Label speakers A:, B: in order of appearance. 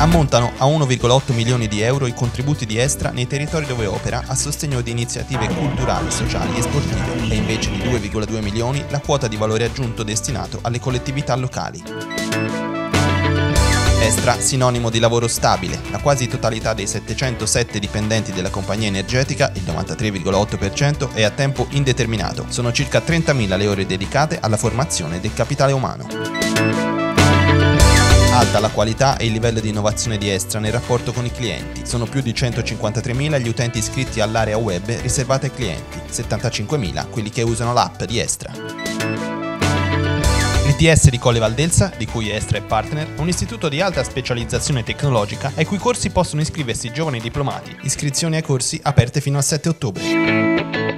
A: Ammontano a 1,8 milioni di euro i contributi di Estra nei territori dove opera a sostegno di iniziative culturali, sociali e sportive e invece di 2,2 milioni la quota di valore aggiunto destinato alle collettività locali. Estra, sinonimo di lavoro stabile. La quasi totalità dei 707 dipendenti della compagnia energetica, il 93,8%, è a tempo indeterminato. Sono circa 30.000 le ore dedicate alla formazione del capitale umano. Alta la qualità e il livello di innovazione di Estra nel rapporto con i clienti. Sono più di 153.000 gli utenti iscritti all'area web riservata ai clienti, 75.000 quelli che usano l'app di Estra. L'ITS di Colle Valdelsa, di cui Estra è partner, è un istituto di alta specializzazione tecnologica ai cui corsi possono iscriversi giovani diplomati. Iscrizioni ai corsi aperte fino al 7 ottobre.